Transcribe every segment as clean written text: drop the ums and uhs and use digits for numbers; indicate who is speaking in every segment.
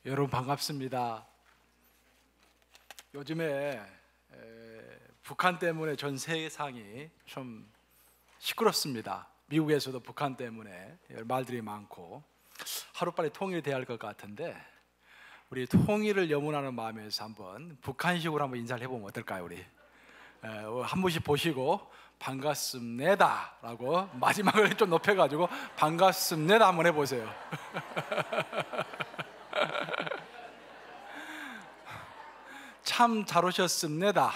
Speaker 1: 여러분 반갑습니다. 요즘에 북한 때문에 전 세상이 좀 시끄럽습니다. 미국에서도 북한 때문에 말들이 많고 하루빨리 통일이 돼야 할 것 같은데 우리 통일을 염원하는 마음에서 한번 북한식으로 한번 인사를 해보면 어떨까요? 우리 한 분씩 보시고 반갑습니다 라고 마지막을 좀 높여가지고 반갑습니다 한번 해보세요. 참 잘 오셨습니다.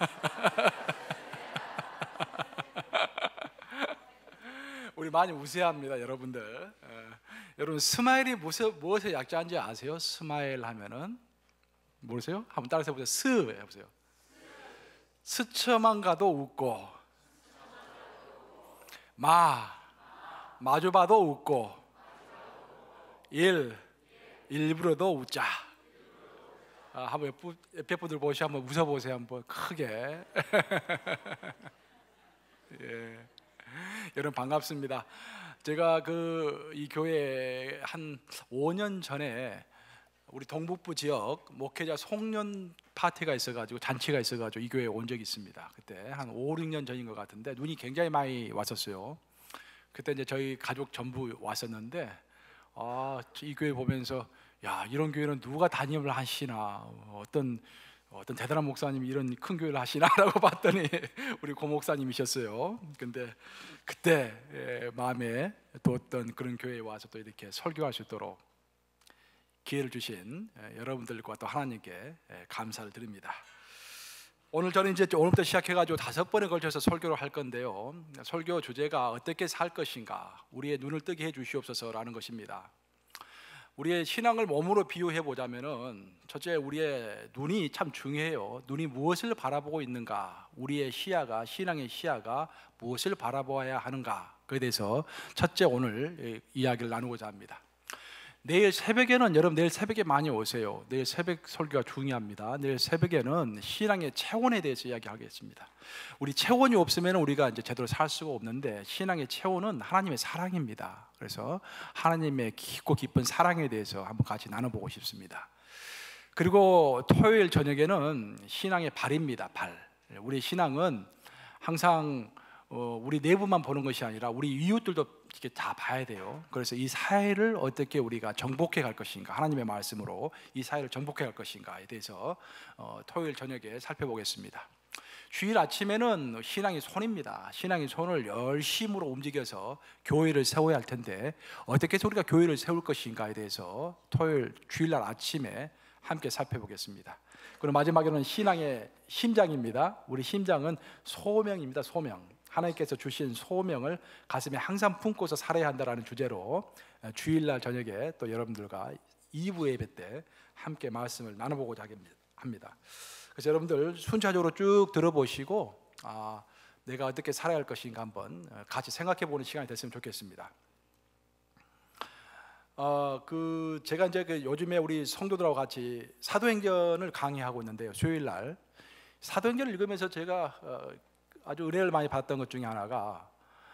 Speaker 1: 우리 많이 우세합니다, 여러분들. 여러분 스마일이 무엇의 약자인지 아세요? 스마일 하면은 모르세요? 한번 따라서 해보세요. 스 해보세요. 스쳐만 가도 웃고, 마주봐도 웃고, 일부러도 웃자. 한번 옆에 분들 보시고 한번 웃어보세요. 한번 크게. 예. 여러분 반갑습니다. 제가 이 교회 한 5년 전에 우리 동북부 지역 목회자 송년 파티가 있어가지고 잔치가 있어가지고 이 교회에 온 적이 있습니다. 그때 한 5, 6년 전인 것 같은데 눈이 굉장히 많이 왔었어요. 그때 이제 저희 가족 전부 왔었는데 이 교회 보면서 야, 이런 교회는 누가 담임을 하시나, 어떤 대단한 목사님이 이런 큰 교회를 하시나라고 봤더니 우리 고 목사님이셨어요. 근데 그때 마음에 뒀던 그런 교회에 와서 또 이렇게 설교할 수 있도록 기회를 주신 여러분들과 또 하나님께 감사를 드립니다. 오늘 저는 이제 오늘부터 시작해가지고 5번에 걸쳐서 설교를 할 건데요. 설교 주제가 어떻게 살 것인가, 우리의 눈을 뜨게 해주시옵소서라는 것입니다. 우리의 신앙을 몸으로 비유해 보자면은 첫째, 우리의 눈이 참 중요해요. 눈이 무엇을 바라보고 있는가, 우리의 시야가, 신앙의 시야가 무엇을 바라보아야 하는가, 그에 대해서 첫째 오늘 이야기를 나누고자 합니다. 내일 새벽에는, 여러분 내일 새벽에 많이 오세요. 내일 새벽 설교가 중요합니다. 내일 새벽에는 신앙의 체온에 대해서 이야기하겠습니다. 우리 체온이 없으면 우리가 이제 제대로 살 수가 없는데, 신앙의 체온은 하나님의 사랑입니다. 그래서 하나님의 깊고 깊은 사랑에 대해서 한번 같이 나눠보고 싶습니다. 그리고 토요일 저녁에는 신앙의 발입니다. 발. 우리 신앙은 항상 우리 내부만 보는 것이 아니라 우리 이웃들도 이렇게 다 봐야 돼요. 그래서 이 사회를 어떻게 우리가 정복해 갈 것인가, 하나님의 말씀으로 이 사회를 정복해 갈 것인가에 대해서 토요일 저녁에 살펴보겠습니다. 주일 아침에는 신앙의 손입니다. 신앙의 손을 열심으로 움직여서 교회를 세워야 할 텐데 어떻게 해서 우리가 교회를 세울 것인가에 대해서 토요일 주일날 아침에 함께 살펴보겠습니다. 그리고 마지막에는 신앙의 심장입니다. 우리 심장은 소명입니다. 소명. 하나님께서 주신 소명을 가슴에 항상 품고서 살아야 한다는 주제로 주일날 저녁에 또 여러분들과 2부 예배 때 함께 말씀을 나눠보고자 합니다. 그래서 여러분들 순차적으로 쭉 들어보시고 내가 어떻게 살아야 할 것인가 한번 같이 생각해보는 시간이 됐으면 좋겠습니다. 제가 이제 요즘에 우리 성도들하고 같이 사도행전을 강의하고 있는데요. 수요일날 사도행전을 읽으면서 제가 아주 은혜를 많이 받았던 것 중에 하나가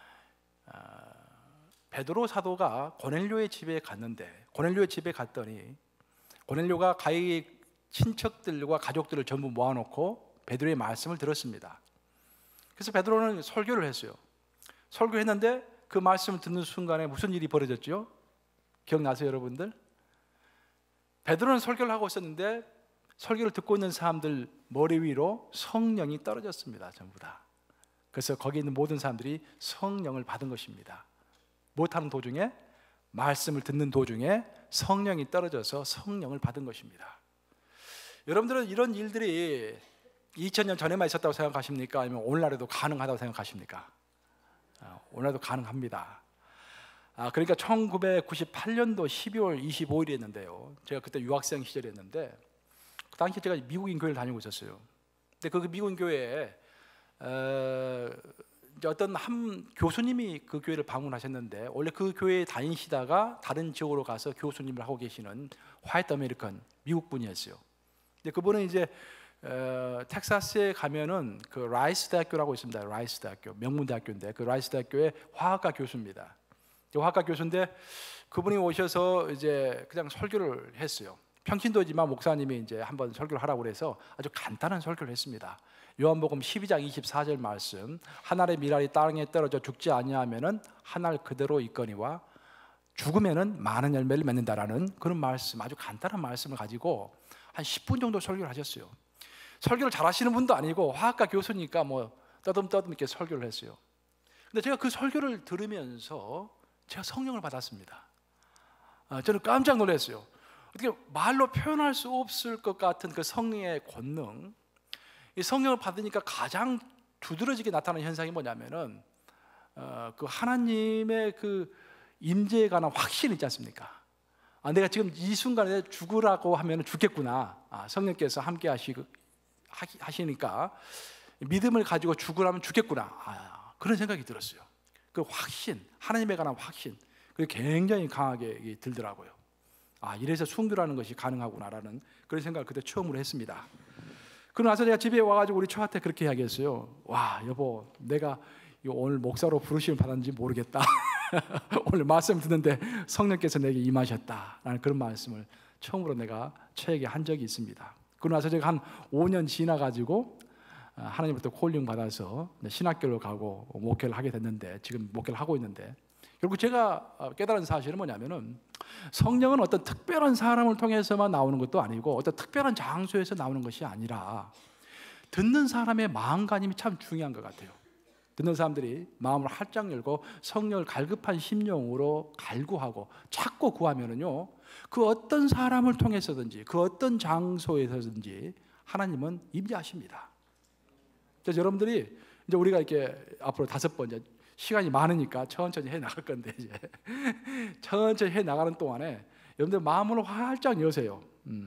Speaker 1: 베드로 사도가 고넬료의 집에 갔는데, 고넬료의 집에 갔더니 고넬료가 가히 친척들과 가족들을 전부 모아놓고 베드로의 말씀을 들었습니다. 그래서 베드로는 설교를 했어요. 설교했는데 그 말씀을 듣는 순간에 무슨 일이 벌어졌죠? 기억나세요, 여러분들? 베드로는 설교를 하고 있었는데 설교를 듣고 있는 사람들 머리 위로 성령이 떨어졌습니다. 전부 다. 그래서 거기 있는 모든 사람들이 성령을 받은 것입니다. 못하는 도중에, 말씀을 듣는 도중에 성령이 떨어져서 성령을 받은 것입니다. 여러분들은 이런 일들이 2000년 전에만 있었다고 생각하십니까? 아니면 오늘날에도 가능하다고 생각하십니까? 오늘날도 가능합니다. 그러니까 1998년도 12월 25일이었는데요. 제가 그때 유학생 시절이었는데 그 당시에 제가 미국인 교회를 다니고 있었어요. 근데 그 미국인 교회에 이제 어떤 한 교수님이 그 교회를 방문하셨는데, 원래 그 교회에 다니시다가 다른 지역으로 가서 교수님을 하고 계시는 화이트 아메리칸 미국 분이었어요. 근데 그분은 이제 텍사스에 가면은 그 라이스 대학교라고 있습니다. 라이스 대학교, 명문 대학교인데 그 라이스 대학교의 화학과 교수입니다. 화학과 교수인데 그분이 오셔서 이제 그냥 설교를 했어요. 평신도지만 목사님이 이제 한번 설교를 하라고 그래서 아주 간단한 설교를 했습니다. 요한복음 12장 24절 말씀, 한 알의 밀알이 땅에 떨어져 죽지 아니하면은 한 알 그대로 있거니와 죽으면은 많은 열매를 맺는다라는 그런 말씀, 아주 간단한 말씀을 가지고 한 10분 정도 설교를 하셨어요. 설교를 잘 하시는 분도 아니고 화학과 교수니까 뭐 떠듬떠듬 이렇게 설교를 했어요. 근데 제가 그 설교를 들으면서 제가 성령을 받았습니다. 저는 깜짝 놀랐어요. 어떻게 말로 표현할 수 없을 것 같은 그 성령의 권능, 이 성령을 받으니까 가장 두드러지게 나타나는 현상이 뭐냐면은 그 하나님의 그 임재에 관한 확신 있지 않습니까? 내가 지금 이 순간에 죽으라고 하면 죽겠구나. 성령께서 함께 하시니까 믿음을 가지고 죽으라면 죽겠구나. 그런 생각이 들었어요. 그 확신, 하나님에 관한 확신, 그게 굉장히 강하게 들더라고요. 이래서 순교라는 것이 가능하구나라는 그런 생각을 그때 처음으로 했습니다. 그러고 나서 제가 집에 와가지고 우리 처한테 그렇게 이야기했어요. 와, 여보, 내가 오늘 목사로 부르심을 받았는지 모르겠다. 오늘 말씀 듣는데 성령께서 내게 임하셨다라는 그런 말씀을 처음으로 내가 처에게 한 적이 있습니다. 그러고 나서 제가 한 5년 지나가지고 하나님부터 콜링 받아서 신학교를 가고 목회를 하게 됐는데, 지금 목회를 하고 있는데, 결국 제가 깨달은 사실은 뭐냐면은 성령은 어떤 특별한 사람을 통해서만 나오는 것도 아니고 어떤 특별한 장소에서 나오는 것이 아니라 듣는 사람의 마음가짐이 참 중요한 것 같아요. 듣는 사람들이 마음을 활짝 열고 성령을 갈급한 심령으로 갈구하고 찾고 구하면은요, 그 어떤 사람을 통해서든지 그 어떤 장소에서든지 하나님은 임재하십니다. 그래서 여러분들이 이제 우리가 이렇게 앞으로 5번째 시간이 많으니까 천천히 해 나갈 건데, 이제 천천히 해 나가는 동안에 여러분들 마음을 활짝 여세요.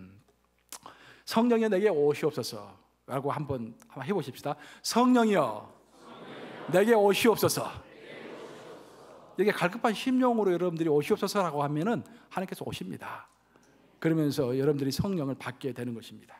Speaker 1: 성령이 내게 오시옵소서라고 한번 해보십시다. 성령이여, 내게 오시옵소서. 이게 갈급한 심령으로 여러분들이 오시옵소서라고 하면은 하나님께서 오십니다. 그러면서 여러분들이 성령을 받게 되는 것입니다.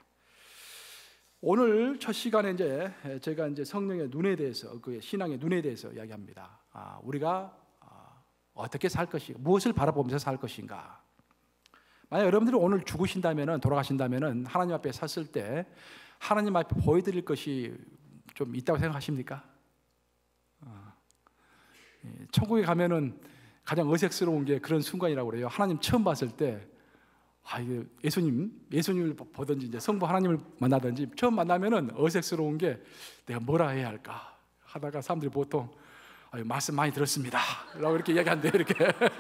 Speaker 1: 오늘 첫 시간에 이제 제가 이제 성령의 눈에 대해서, 그 신앙의 눈에 대해서 이야기합니다. 우리가 어떻게 살 것인가, 무엇을 바라보면서 살 것인가. 만약 여러분들이 오늘 죽으신다면은, 돌아가신다면은 하나님 앞에 섰을 때 하나님 앞에 보여드릴 것이 좀 있다고 생각하십니까? 천국에 가면은 가장 어색스러운 게 그런 순간이라고 그래요. 하나님 처음 봤을 때, 이게 예수님을 보든지 이제 성부 하나님을 만나든지 처음 만나면은 어색스러운 게 내가 뭐라 해야 할까 하다가 사람들이 보통 말씀 많이 들었습니다 라고 이렇게 이야기한대요. 이렇게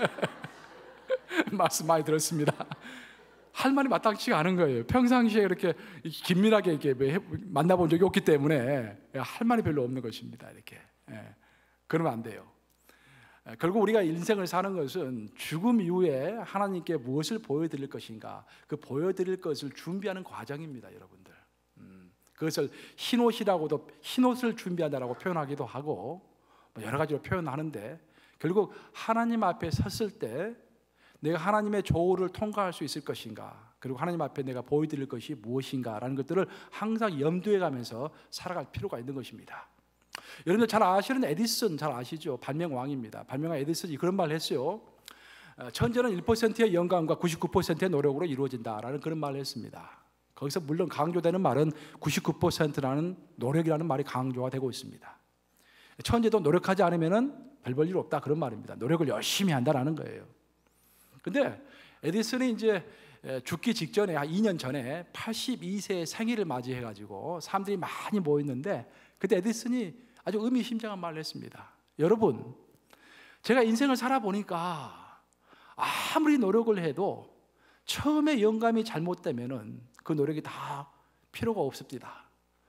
Speaker 1: 말씀 많이 들었습니다. 할 말이 마땅치가 않은 거예요. 평상시에 이렇게 긴밀하게 이렇게 만나본 적이 없기 때문에 할 말이 별로 없는 것입니다. 이렇게 그러면 안 돼요. 결국 우리가 인생을 사는 것은 죽음 이후에 하나님께 무엇을 보여드릴 것인가, 그 보여드릴 것을 준비하는 과정입니다, 여러분들. 그것을 흰옷이라고도, 흰옷을 준비한다라고 표현하기도 하고 여러 가지로 표현하는데, 결국 하나님 앞에 섰을 때 내가 하나님의 조우를 통과할 수 있을 것인가, 그리고 하나님 앞에 내가 보여드릴 것이 무엇인가라는 것들을 항상 염두에 가면서 살아갈 필요가 있는 것입니다. 여러분들 잘 아시는 에디슨 잘 아시죠? 발명왕입니다. 발명왕 에디슨이 그런 말을 했어요. 천재는 1%의 영감과 99%의 노력으로 이루어진다라는 그런 말을 했습니다. 거기서 물론 강조되는 말은 99%라는 노력이라는 말이 강조가 되고 있습니다. 천재도 노력하지 않으면 별 볼 일 없다, 그런 말입니다. 노력을 열심히 한다라는 거예요. 근데 에디슨이 이제 죽기 직전에 한 2년 전에 82세의 생일을 맞이해가지고 사람들이 많이 모였는데, 그때 에디슨이 아주 의미심장한 말을 했습니다. 여러분, 제가 인생을 살아보니까 아무리 노력을 해도 처음에 영감이 잘못되면은 그 노력이 다 필요가 없습니다.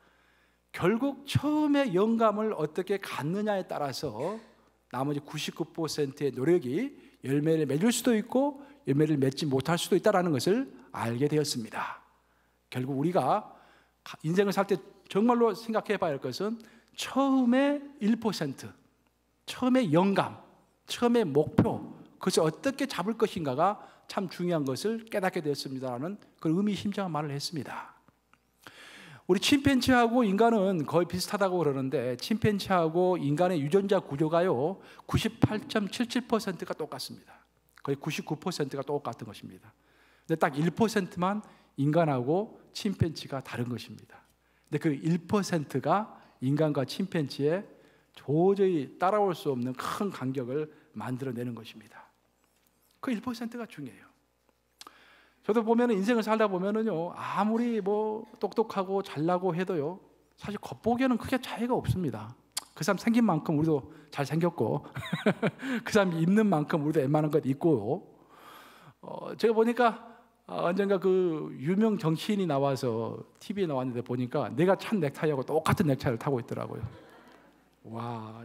Speaker 1: 결국 처음에 영감을 어떻게 갖느냐에 따라서 나머지 99%의 노력이 열매를 맺을 수도 있고 열매를 맺지 못할 수도 있다는 것을 알게 되었습니다. 결국 우리가 인생을 살 때 정말로 생각해 봐야 할 것은 처음에 1%, 처음에 영감, 처음에 목표, 그것을 어떻게 잡을 것인가가 참 중요한 것을 깨닫게 되었습니다라는 그런 의미심장한 말을 했습니다. 우리 침팬지하고 인간은 거의 비슷하다고 그러는데, 침팬지하고 인간의 유전자 구조가요 98.77%가 똑같습니다. 거의 99%가 똑같은 것입니다. 근데 딱 1%만 인간하고 침팬지가 다른 것입니다. 근데 그 1%가 인간과 침팬지의 도저히 따라올 수 없는 큰 간격을 만들어내는 것입니다. 그 1%가 중요해요. 저도 보면 인생을 살다 보면은요, 아무리 뭐 똑똑하고 잘나고 해도요, 사실 겉보기에는 크게 차이가 없습니다. 그 사람 생긴 만큼 우리도 잘 생겼고 그 사람이 입는 만큼 우리도 웬만한 것 입고, 제가 보니까 언젠가 그 유명 정치인이 나와서 TV에 나왔는데 보니까 내가 찬 넥타이하고 똑같은 넥타이를 타고 있더라고요. 와,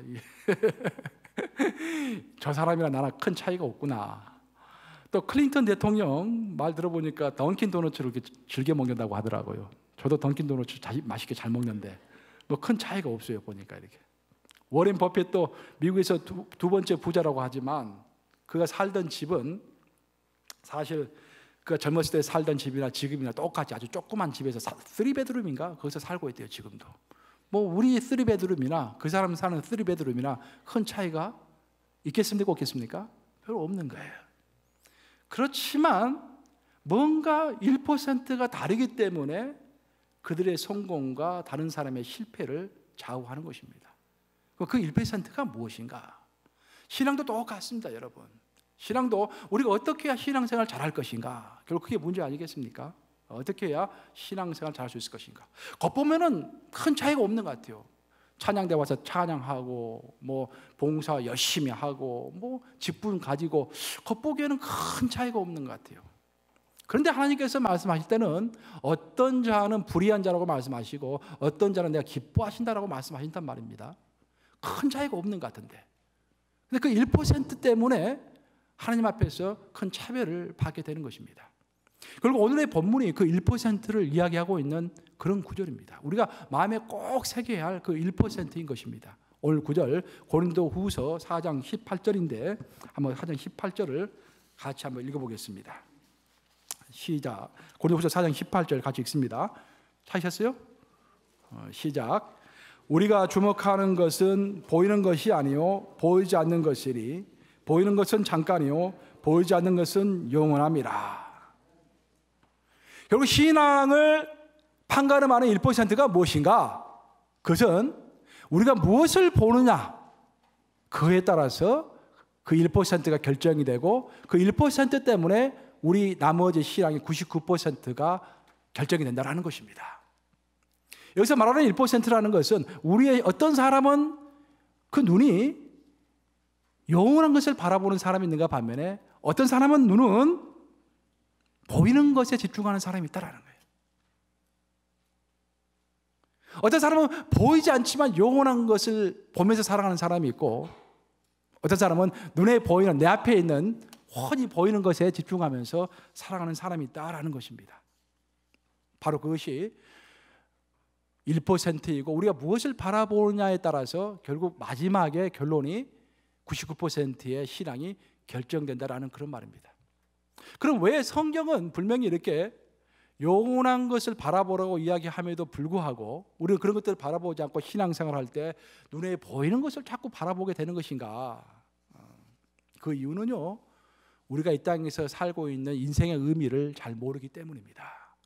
Speaker 1: 저 사람이랑 나랑 큰 차이가 없구나. 또 클린턴 대통령 말 들어보니까 던킨 도너츠를 이렇게 즐겨 먹는다고 하더라고요. 저도 던킨 도너츠 맛있게 잘 먹는데 뭐 큰 차이가 없어요, 보니까 이렇게. 워렌 버핏도 미국에서 두 번째 부자라고 하지만 그가 살던 집은 사실 그가 젊었을 때 살던 집이나 지금이나 똑같이 아주 조그만 집에서 3베드룸인가 거기서 살고 있대요, 지금도. 뭐 우리 3베드룸이나 그 사람 사는 3베드룸이나 큰 차이가 있겠습니까, 없겠습니까? 별로 없는 거예요. 그렇지만 뭔가 1%가 다르기 때문에 그들의 성공과 다른 사람의 실패를 좌우하는 것입니다. 그 1%가 무엇인가? 신앙도 똑같습니다, 여러분. 신앙도 우리가 어떻게 해야 신앙생활 잘할 것인가? 결국 그게 문제 아니겠습니까? 어떻게 해야 신앙생활 잘할 수 있을 것인가? 겉보면은 큰 차이가 없는 것 같아요. 찬양대 와서 찬양하고 뭐 봉사 열심히 하고 뭐 직분 가지고 겉보기에는 큰 차이가 없는 것 같아요. 그런데 하나님께서 말씀하실 때는 어떤 자는 불의한 자라고 말씀하시고 어떤 자는 내가 기뻐하신다라고 말씀하신단 말입니다. 큰 차이가 없는 것 같은데, 근데 그 1% 때문에 하나님 앞에서 큰 차별을 받게 되는 것입니다. 그리고 오늘의 본문이 그 1%를 이야기하고 있는 그런 구절입니다. 우리가 마음에 꼭 새겨야 할 그 1%인 것입니다. 오늘 구절 고린도후서 4장 18절인데 한번 4장 18절을 같이 한번 읽어보겠습니다. 시작. 고린도후서 4장 18절 같이 읽습니다. 찾으셨어요? 시작. 우리가 주목하는 것은 보이는 것이 아니요 보이지 않는 것이니 보이는 것은 잠깐이요 보이지 않는 것은 영원함이라. 결국 신앙을 판가름하는 1%가 무엇인가? 그것은 우리가 무엇을 보느냐, 그에 따라서 그 1%가 결정이 되고 그 1% 때문에 우리 나머지 신앙의 99%가 결정이 된다는 것입니다. 여기서 말하는 1%라는 것은 우리의 어떤 사람은 그 눈이 영원한 것을 바라보는 사람이 있는가 반면에 어떤 사람은 눈은 보이는 것에 집중하는 사람이 있다는 거예요. 어떤 사람은 보이지 않지만 영원한 것을 보면서 살아가는 사람이 있고 어떤 사람은 눈에 보이는 내 앞에 있는 훤히 보이는 것에 집중하면서 살아가는 사람이 있다라는 것입니다. 바로 그것이 1%이고 우리가 무엇을 바라보느냐에 따라서 결국 마지막에 결론이 99%의 신앙이 결정된다라는 그런 말입니다. 그럼 왜 성경은 분명히 이렇게 영원한 것을 바라보라고 이야기함에도 불구하고 우리는 그런 것들을 바라보지 않고 신앙생활할 때 눈에 보이는 것을 자꾸 바라보게 되는 것인가? 그 이유는요, 우리가 이 땅에서 살고 있는 인생의 의미를 잘 모르기 때문입니다.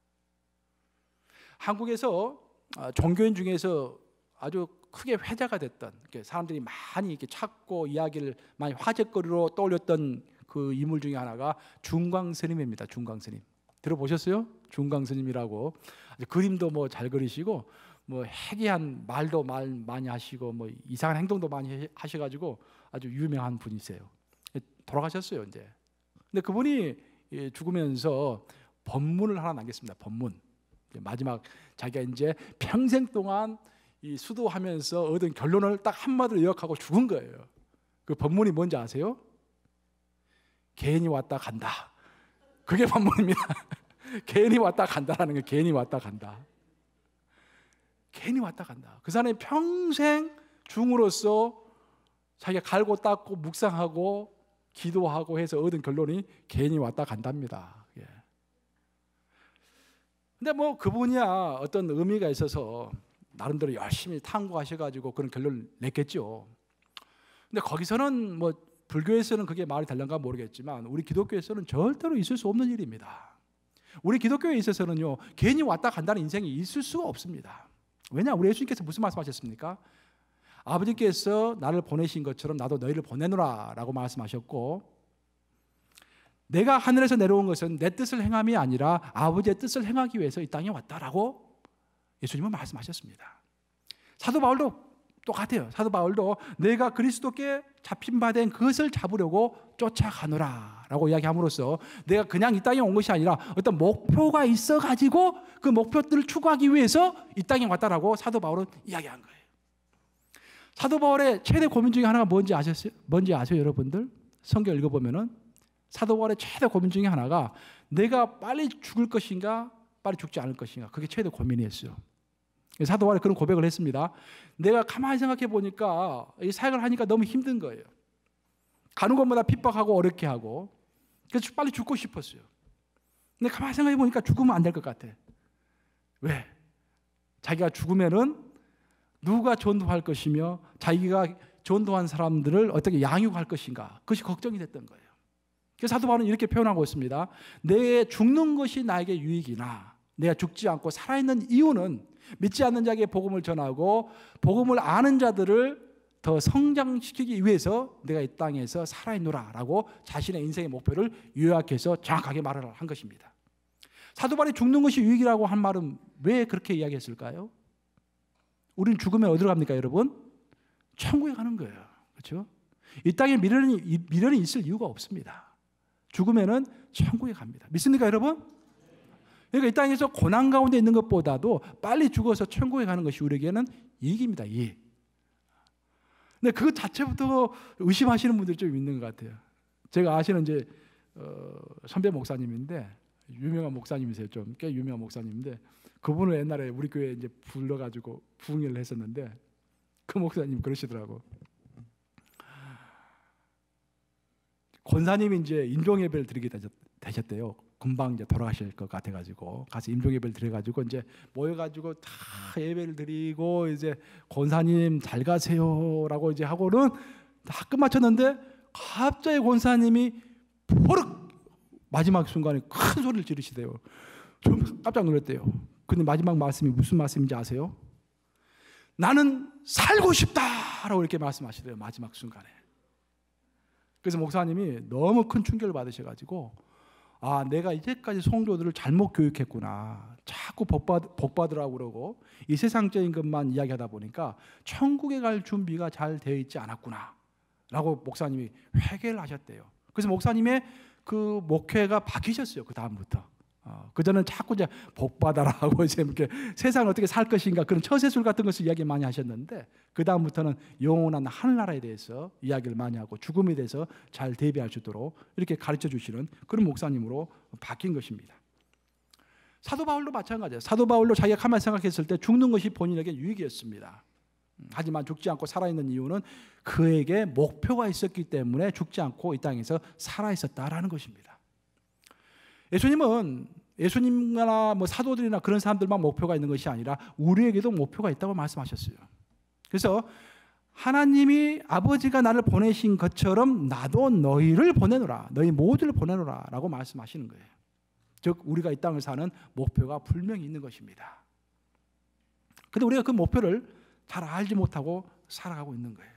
Speaker 1: 한국에서 종교인 중에서 아주 크게 회자가 됐던, 사람들이 많이 이렇게 찾고 이야기를 많이 화제거리로 떠올렸던 그 인물 중에 하나가 중광스님입니다. 중광스님 들어보셨어요? 중광스님이라고 그림도 뭐 잘 그리시고 뭐 해괴한 말도 많이 하시고 뭐 이상한 행동도 많이 하셔가지고 아주 유명한 분이세요. 돌아가셨어요 이제. 근데 그분이 죽으면서 법문을 하나 남겼습니다. 법문. 마지막 자기가 이제 평생 동안 이 수도하면서 얻은 결론을 딱 한마디로 요약하고 죽은 거예요. 그 법문이 뭔지 아세요? 개인이 왔다 간다. 그게 법문입니다. 개인이 왔다 간다라는 게 개인이 왔다 간다. 개인이 왔다 간다. 그 사람이 평생 중으로서 자기가 갈고 닦고 묵상하고 기도하고 해서 얻은 결론이 개인이 왔다 간답니다. 예. 근데 뭐 그분이야 어떤 의미가 있어서 나름대로 열심히 탐구하셔가지고 그런 결론을 냈겠죠. 근데 거기서는 뭐 불교에서는 그게 말이 될런가 모르겠지만 우리 기독교에서는 절대로 있을 수 없는 일입니다. 우리 기독교에 있어서는요, 괜히 왔다 간다는 인생이 있을 수가 없습니다. 왜냐? 우리 예수님께서 무슨 말씀하셨습니까? 아버지께서 나를 보내신 것처럼 나도 너희를 보내노라 라고 말씀하셨고, 내가 하늘에서 내려온 것은 내 뜻을 행함이 아니라 아버지의 뜻을 행하기 위해서 이 땅에 왔다라고 예수님은 말씀하셨습니다. 사도 바울도 똑같아요. 사도 바울도 내가 그리스도께 잡힌 바 된 그것을 잡으려고 쫓아가노라 라고 이야기함으로써 내가 그냥 이 땅에 온 것이 아니라 어떤 목표가 있어가지고 그 목표들을 추구하기 위해서 이 땅에 왔다라고 사도 바울은 이야기한 거예요. 사도 바울의 최대 고민 중에 하나가 뭔지 아세요 여러분들? 성경 읽어보면은 사도 바울의 최대 고민 중에 하나가 내가 빨리 죽을 것인가 빨리 죽지 않을 것인가, 그게 최대 고민이었어요. 사도 바울이 그런 고백을 했습니다. 내가 가만히 생각해 보니까 이 사역을 하니까 너무 힘든 거예요. 가는 것마다 핍박하고 어렵게 하고, 그래서 빨리 죽고 싶었어요. 근데 가만히 생각해 보니까 죽으면 안 될 것 같아. 왜? 자기가 죽으면은 누가 전도할 것이며 자기가 전도한 사람들을 어떻게 양육할 것인가, 그것이 걱정이 됐던 거예요. 그래서 사도 바울은 이렇게 표현하고 있습니다. 내 죽는 것이 나에게 유익이나 내가 죽지 않고 살아있는 이유는 믿지 않는 자에게 복음을 전하고 복음을 아는 자들을 더 성장시키기 위해서 내가 이 땅에서 살아있노라 라고 자신의 인생의 목표를 요약해서 정확하게 말을 한 것입니다. 사도 바울이 죽는 것이 유익이라고 한 말은 왜 그렇게 이야기했을까요? 우리는 죽으면 어디로 갑니까 여러분? 천국에 가는 거예요. 그렇죠? 이 땅에 미련이 있을 이유가 없습니다. 죽으면은 천국에 갑니다. 믿습니까 여러분? 그러니까 이 땅에서 고난 가운데 있는 것보다도 빨리 죽어서 천국에 가는 것이 우리에게는 이익입니다. 이익. 근데 그것 자체부터 의심하시는 분들이 좀 있는 것 같아요. 제가 아시는 이제 선배 목사님인데, 유명한 목사님이세요. 좀 꽤 유명한 목사님인데, 그분을 옛날에 우리 교회에 이제 불러가지고 부흥회를 했었는데, 그 목사님 그러시더라고. 권사님이 이제 임종 예배를 드리게 되셨대요. 금방 이제 돌아가실 것 같아가지고 가서 임종 예배를 드려가지고 이제 모여가지고 다 예배를 드리고 이제 권사님 잘 가세요라고 이제 하고는 다 끝마쳤는데 갑자기 권사님이 버럭 마지막 순간에 큰 소리를 지르시대요. 좀 깜짝 놀랐대요. 근데 마지막 말씀이 무슨 말씀인지 아세요? 나는 살고 싶다라고 이렇게 말씀하시대요. 마지막 순간에. 그래서 목사님이 너무 큰 충격을 받으셔가지고, 아, 내가 이제까지 성도들을 잘못 교육했구나. 자꾸 복 받으라고 그러고 이 세상적인 것만 이야기하다 보니까 천국에 갈 준비가 잘 되어 있지 않았구나 라고 목사님이 회개를 하셨대요. 그래서 목사님의 그 목회가 바뀌셨어요. 그 다음부터. 그전에는 자꾸 이제 복 받아라 하고 이제 이렇게 세상을 어떻게 살 것인가 그런 처세술 같은 것을 이야기 많이 하셨는데, 그 다음부터는 영원한 하늘나라에 대해서 이야기를 많이 하고 죽음에 대해서 잘 대비할 수 있도록 이렇게 가르쳐 주시는 그런 목사님으로 바뀐 것입니다. 사도 바울도 마찬가지예요. 사도 바울도 자기가 가만히 생각했을 때 죽는 것이 본인에게 유익이었습니다. 하지만 죽지 않고 살아있는 이유는 그에게 목표가 있었기 때문에 죽지 않고 이 땅에서 살아있었다라는 것입니다. 예수님이나 뭐 사도들이나 그런 사람들만 목표가 있는 것이 아니라 우리에게도 목표가 있다고 말씀하셨어요. 그래서 하나님이 아버지가 나를 보내신 것처럼 나도 너희를 보내노라, 너희 모두를 보내노라 라고 말씀하시는 거예요. 즉 우리가 이 땅을 사는 목표가 분명히 있는 것입니다. 그런데 우리가 그 목표를 잘 알지 못하고 살아가고 있는 거예요.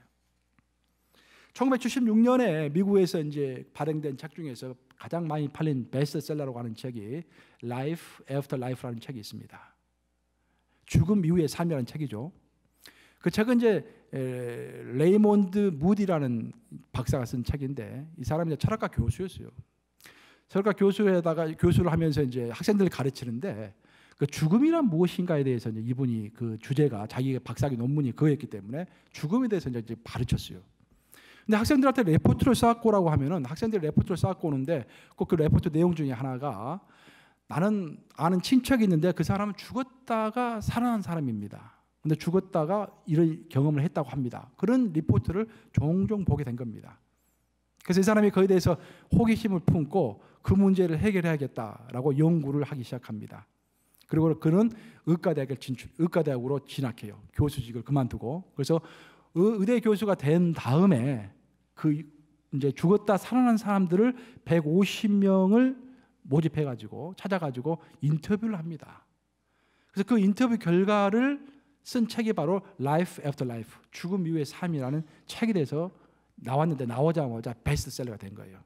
Speaker 1: 1976년에 미국에서 이제 발행된 책 중에서 가장 많이 팔린 베스트셀러라고 하는 책이 Life After Life라는 책이 있습니다. 죽음 이후의 삶이라는 책이죠. 그 책은 이제 레이몬드 무디라는 박사가 쓴 책인데, 이 사람이 이제 철학과 교수였어요. 철학과 교수를 하면서 이제 학생들을 가르치는데, 그 죽음이란 무엇인가에 대해서 이제 이분이 그 주제가 자기가 박사학위 논문이 그거였기 때문에 죽음에 대해서 이제 가르쳤어요. 근데 학생들한테 레포트를 쌓고 오라고 하면은 학생들이 레포트를 쌓고 오는데 꼭 그 레포트 내용 중에 하나가, 나는 아는 친척이 있는데 그 사람은 죽었다가 살아난 사람입니다. 근데 죽었다가 이런 경험을 했다고 합니다. 그런 리포트를 종종 보게 된 겁니다. 그래서 이 사람이 그에 대해서 호기심을 품고 그 문제를 해결해야겠다라고 연구를 하기 시작합니다. 그리고 그는 의과대학으로 진학해요. 교수직을 그만두고. 그래서 의대 교수가 된 다음에 그 이제 죽었다 살아난 사람들을 150명을 모집해가지고 찾아가지고 인터뷰를 합니다. 그래서 그 인터뷰 결과를 쓴 책이 바로 Life After Life, 죽음 이후의 삶이라는 책이 돼서 나왔는데 나오자마자 베스트셀러가 된 거예요.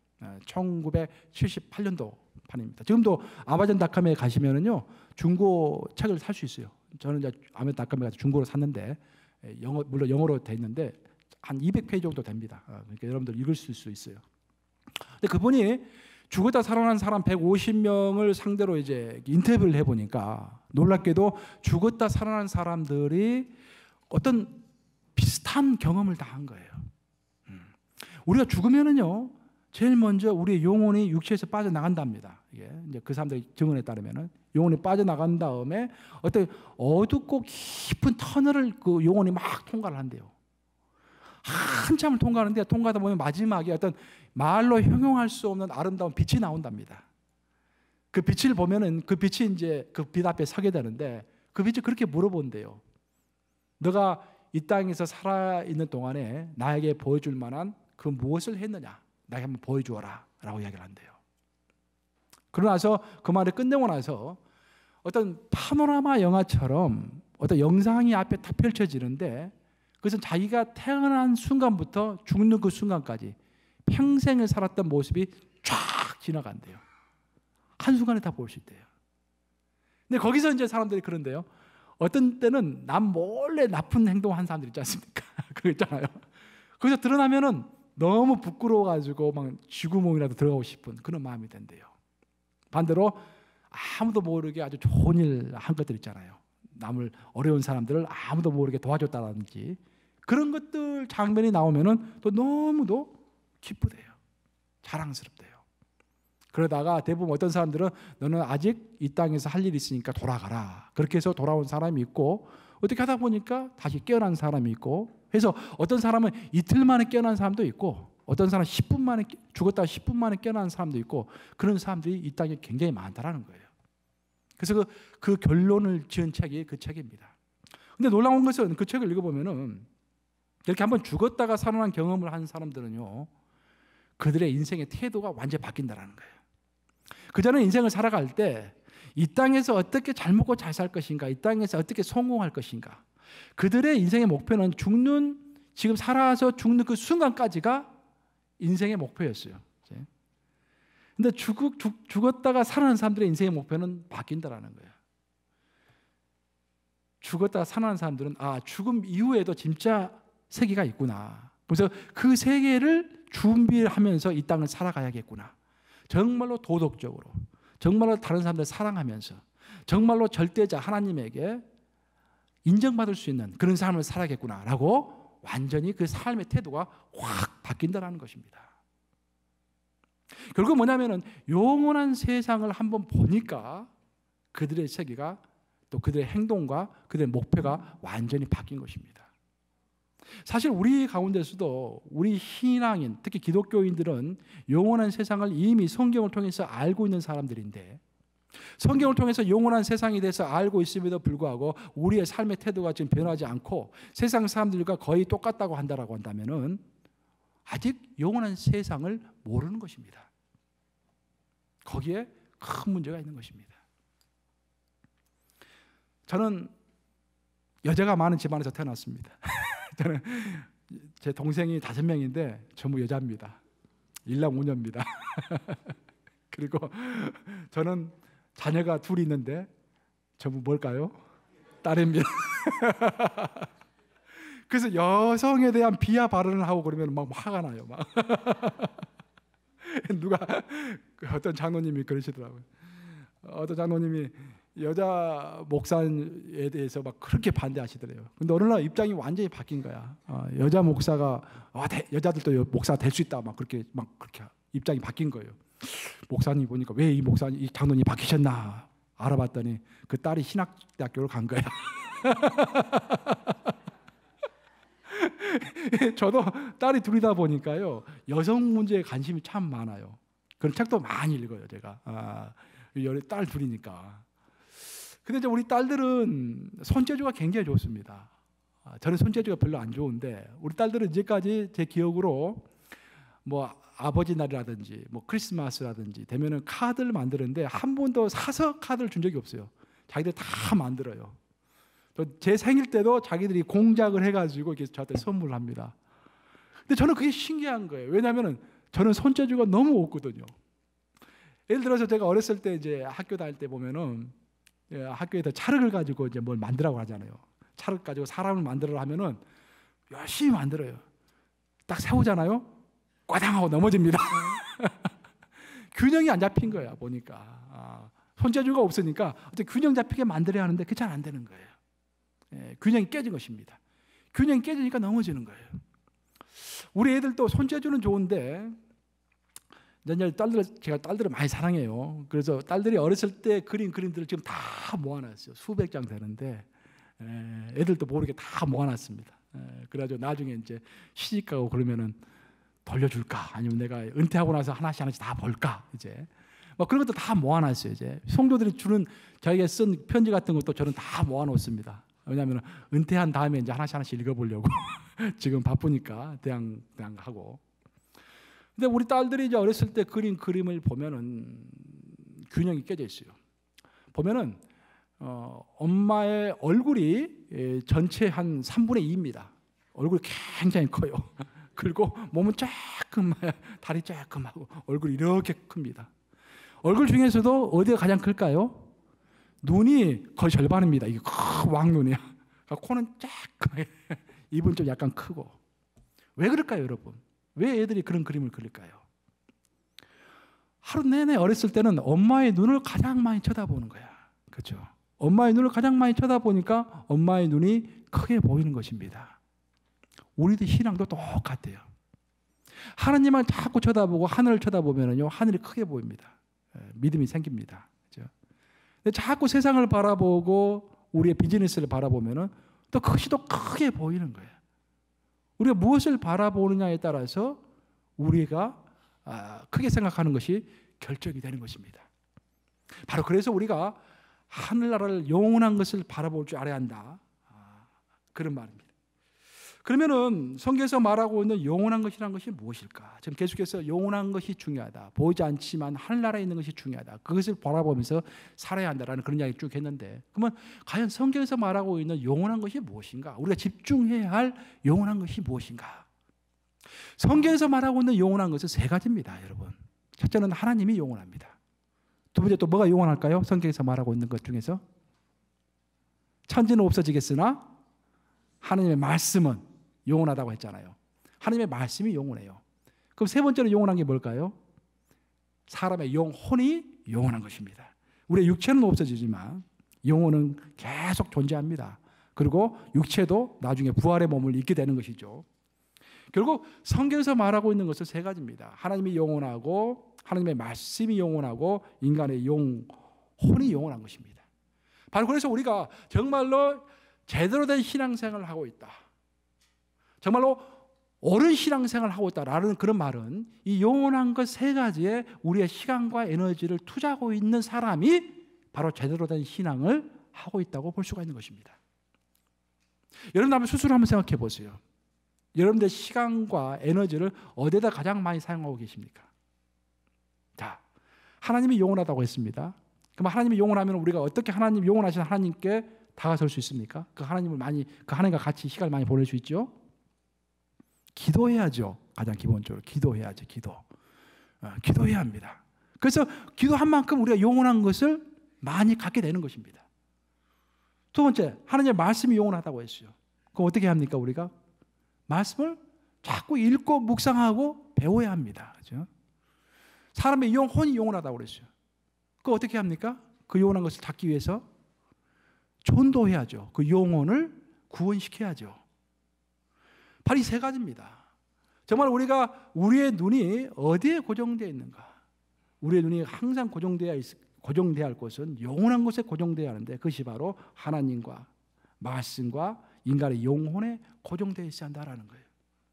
Speaker 1: 1978년도 판입니다. 지금도 아마존닷컴에 가시면은요 중고 책을 살 수 있어요. 저는 이제 아마존닷컴에 가서 중고로 샀는데 물론 영어로 돼 있는데 한 200페이지 정도 됩니다. 그러니까 여러분들 읽을 수 있어요. 근데 그분이 죽었다 살아난 사람 150명을 상대로 이제 인터뷰를 해보니까 놀랍게도 죽었다 살아난 사람들이 어떤 비슷한 경험을 다 한 거예요. 우리가 죽으면은요, 제일 먼저 우리의 영혼이 육체에서 빠져나간답니다. 이게 이제 그 사람들의 증언에 따르면은 영혼이 빠져나간 다음에 어떤 어둡고 깊은 터널을 그 영혼이 막 통과를 한대요. 한참을 통과하는데 통과하다 보면 마지막에 어떤 말로 형용할 수 없는 아름다운 빛이 나온답니다. 그 빛을 보면은 그 빛이 이제 그 빛 앞에 서게 되는데 그 빛이 그렇게 물어본대요. 너가 이 땅에서 살아있는 동안에 나에게 보여줄 만한 그 무엇을 했느냐? 나에게 한번 보여주어라 라고 이야기를 한대요. 그러고 나서 그 말을 끝내고 나서 어떤 파노라마 영화처럼 어떤 영상이 앞에 딱 펼쳐지는데 그것은 자기가 태어난 순간부터 죽는 그 순간까지 평생을 살았던 모습이 쫙 지나간대요. 한순간에 다 볼 수 있대요. 근데 거기서 이제 사람들이 그런데요. 어떤 때는 남 몰래 나쁜 행동을 한 사람들 있지 않습니까? 그거 있잖아요. 거기서 드러나면은 너무 부끄러워가지고 막 쥐구멍이라도 들어가고 싶은 그런 마음이 된대요. 반대로 아무도 모르게 아주 좋은 일 한 것들 있잖아요. 남을 어려운 사람들을 아무도 모르게 도와줬다든지 그런 것들 장면이 나오면은 또 너무도 기쁘대요. 자랑스럽대요. 그러다가 대부분 어떤 사람들은 너는 아직 이 땅에서 할 일이 있으니까 돌아가라. 그렇게 해서 돌아온 사람이 있고 어떻게 하다 보니까 다시 깨어난 사람이 있고 해서 어떤 사람은 이틀 만에 깨어난 사람도 있고 어떤 사람은 10분 만에 죽었다가 10분 만에 깨어난 사람도 있고 그런 사람들이 이 땅에 굉장히 많다라는 거예요. 그래서 그 결론을 지은 책이 그 책입니다. 근데 놀라운 것은 그 책을 읽어보면은 이렇게 한번 죽었다가 살아난 경험을 한 사람들은요 그들의 인생의 태도가 완전히 바뀐다라는 거예요. 그전에 인생을 살아갈 때 이 땅에서 어떻게 잘 먹고 잘 살 것인가, 이 땅에서 어떻게 성공할 것인가, 그들의 인생의 목표는 지금 살아서 죽는 그 순간까지가 인생의 목표였어요. 근데 죽었다가 살아난 사람들의 인생의 목표는 바뀐다라는 거예요. 죽었다가 살아난 사람들은 죽음 이후에도 진짜 세계가 있구나. 그래서 그 세계를 준비하면서 이 땅을 살아가야겠구나. 정말로 도덕적으로, 정말로 다른 사람들을 사랑하면서, 정말로 절대자 하나님에게 인정받을 수 있는 그런 삶을 살아야겠구나라고 완전히 그 삶의 태도가 확 바뀐다는 것입니다. 결국 뭐냐면은 영원한 세상을 한번 보니까 그들의 세계가 또 그들의 행동과 그들의 목표가 완전히 바뀐 것입니다. 사실 우리 가운데서도 우리 신앙인, 특히 기독교인들은 영원한 세상을 이미 성경을 통해서 알고 있는 사람들인데 성경을 통해서 영원한 세상에 대해서 알고 있음에도 불구하고 우리의 삶의 태도가 지금 변하지 않고 세상 사람들과 거의 똑같다고 한다라고 한다면은 아직 영원한 세상을 모르는 것입니다. 거기에 큰 문제가 있는 것입니다. 저는 여자가 많은 집안에서 태어났습니다. 저는 제 동생이 5명인데 전부 여자입니다. 일남 5녀입니다. 그리고 저는 자녀가 둘이 있는데 전부 뭘까요? 딸입니다. 그래서 여성에 대한 비하 발언을 하고 그러면 막 화가 나요. 막 누가 어떤 장로님이 그러시더라고요. 어떤 장로님이 여자 목사에 대해서 막 그렇게 반대하시더래요. 근데 어느 날 입장이 완전히 바뀐 거야. 여자 목사가 여자들도 목사 될 수 있다 막 그렇게 입장이 바뀐 거예요. 목사님 보니까 왜 이 목사님, 이 장로님이 바뀌셨나 알아봤더니 그 딸이 신학대학교를 간 거야. 저도 딸이 둘이다 보니까요 여성 문제에 관심이 참 많아요. 그런 책도 많이 읽어요 제가. 딸 둘이니까. 근데 이제 우리 딸들은 손재주가 굉장히 좋습니다. 저는 손재주가 별로 안 좋은데 우리 딸들은 이제까지 제 기억으로 뭐 아버지 날이라든지 뭐 크리스마스라든지 되면은 카드를 만드는데 한 번도 사서 카드를 준 적이 없어요. 자기들 다 만들어요. 또 제 생일 때도 자기들이 공작을 해가지고 이렇게 저한테 선물을 합니다. 근데 저는 그게 신기한 거예요. 왜냐하면 저는 손재주가 너무 없거든요. 예를 들어서 제가 어렸을 때 이제 학교 다닐 때 보면은 학교에서 찰흙을 가지고 이제 뭘 만들라고 하잖아요. 찰흙 가지고 사람을 만들어 하면은 열심히 만들어요. 딱 세우잖아요. 꽈당하고 넘어집니다. 균형이 안 잡힌 거야 보니까. 손재주가 없으니까 어떻게 균형 잡히게 만들어야 하는데 그게 잘 안 되는 거예요. 균형이 깨진 것입니다. 균형이 깨지니까 넘어지는 거예요. 우리 애들도 손재주는 좋은데 제가 딸들을 많이 사랑해요. 그래서 딸들이 어렸을 때 그린 그림들을 지금 다 모아놨어요. 수백 장 되는데 애들도 모르게 다 모아놨습니다. 그래가지고 나중에 이제 시집가고 그러면은 돌려줄까? 아니면 내가 은퇴하고 나서 하나씩 다 볼까? 이제 뭐 그런 것도 다 모아놨어요. 이제 성도들이 주는 자기가 쓴 편지 같은 것도 저는 다 모아놓습니다. 왜냐하면 은퇴한 다음에 이제 하나씩 읽어보려고 지금 바쁘니까 대학 하고. 근데 우리 딸들이 이제 어렸을 때 그린 그림을 보면은 균형이 깨져 있어요. 보면은 엄마의 얼굴이 전체 한 3분의 2입니다. 얼굴이 굉장히 커요. 그리고 몸은 조금 다리 조금하고 얼굴이 이렇게 큽니다. 얼굴 중에서도 어디가 가장 클까요? 눈이 거의 절반입니다. 이게 왕눈이야. 코는 조금, 입은 좀 약간 크고. 왜 그럴까요, 여러분? 왜 애들이 그런 그림을 그릴까요? 하루 내내 어렸을 때는 엄마의 눈을 가장 많이 쳐다보는 거야. 그렇죠? 엄마의 눈을 가장 많이 쳐다보니까 엄마의 눈이 크게 보이는 것입니다. 우리들 신앙도 똑같아요. 하나님을 자꾸 쳐다보고 하늘을 쳐다보면요, 하늘이 크게 보입니다. 믿음이 생깁니다. 그렇죠? 근데 자꾸 세상을 바라보고 우리의 비즈니스를 바라보면은 또 그것이 더 크게 보이는 거예요. 우리가 무엇을 바라보느냐에 따라서 우리가 크게 생각하는 것이 결정이 되는 것입니다. 바로 그래서 우리가 하늘나라를 영원한 것을 바라볼 줄 알아야 한다. 그런 말입니다. 그러면은 성경에서 말하고 있는 영원한 것이라는 것이 무엇일까? 지금 계속해서 영원한 것이 중요하다. 보이지 않지만 하늘나라에 있는 것이 중요하다. 그것을 바라보면서 살아야 한다라는 그런 이야기 쭉 했는데, 그러면 과연 성경에서 말하고 있는 영원한 것이 무엇인가? 우리가 집중해야 할 영원한 것이 무엇인가? 성경에서 말하고 있는 영원한 것은 세 가지입니다, 여러분. 첫째는 하나님이 영원합니다. 두 번째 또 뭐가 영원할까요? 성경에서 말하고 있는 것 중에서 천지는 없어지겠으나 하나님의 말씀은 영원하다고 했잖아요. 하나님의 말씀이 영원해요. 그럼 세 번째로 영원한 게 뭘까요? 사람의 영혼이 영원한 것입니다. 우리의 육체는 없어지지만 영혼은 계속 존재합니다. 그리고 육체도 나중에 부활의 몸을 입게 되는 것이죠. 결국 성경에서 말하고 있는 것은 세 가지입니다. 하나님이 영원하고 하나님의 말씀이 영원하고 인간의 영혼이 영원한 것입니다. 바로 그래서 우리가 정말로 제대로 된 신앙생활을 하고 있다, 정말로 옳은 신앙생활을 하고 있다라는 그런 말은 이 영원한 것 세 가지에 우리의 시간과 에너지를 투자하고 있는 사람이 바로 제대로 된 신앙을 하고 있다고 볼 수가 있는 것입니다. 여러분 한번 스스로 한번 생각해 보세요. 여러분들 시간과 에너지를 어디에다 가장 많이 사용하고 계십니까? 자, 하나님이 영원하다고 했습니다. 그럼 하나님이 영원하면 우리가 어떻게 하나님 영원하신 하나님께 다가설 수 있습니까? 그 하나님과 같이 시간을 많이 보낼 수 있죠. 기도해야죠. 가장 기본적으로 기도해야죠. 기도해야 합니다. 그래서 기도한 만큼 우리가 영원한 것을 많이 갖게 되는 것입니다. 두 번째, 하나님의 말씀이 영원하다고 했어요. 그럼 어떻게 합니까? 우리가 말씀을 자꾸 읽고 묵상하고 배워야 합니다. 그렇죠? 사람의 영혼이 영원하다고 그랬어요. 그거 어떻게 합니까? 그 영원한 것을 찾기 위해서 전도해야죠. 그 영혼을 구원시켜야죠. 바로 이 세 가지입니다. 정말 우리의 눈이 어디에 고정되어 있는가? 우리의 눈이 항상 고정되어야 할 것은 영원한 것에 고정되어야 하는데, 그것이 바로 하나님과 말씀과 인간의 영혼에 고정되어 있어야 한다라는 거예요.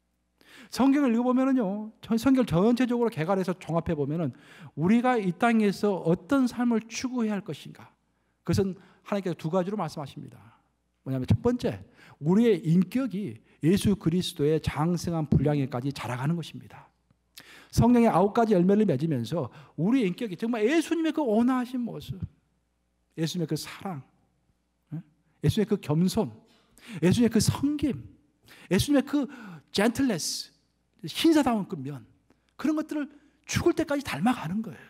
Speaker 1: 성경을 읽어보면요, 성경을 전체적으로 개괄해서 종합해 보면은 우리가 이 땅에서 어떤 삶을 추구해야 할 것인가? 그것은 하나님께서 두 가지로 말씀하십니다. 뭐냐면 첫 번째, 우리의 인격이 예수 그리스도의 장성한 분량에까지 자라가는 것입니다. 성령의 9가지 열매를 맺으면서 우리의 인격이 정말 예수님의 그 온화하신 모습, 예수님의 그 사랑, 예수님의 그 겸손, 예수님의 그 섬김, 예수님의 그 젠틀레스, 신사다운 그 면, 그런 것들을 죽을 때까지 닮아가는 거예요.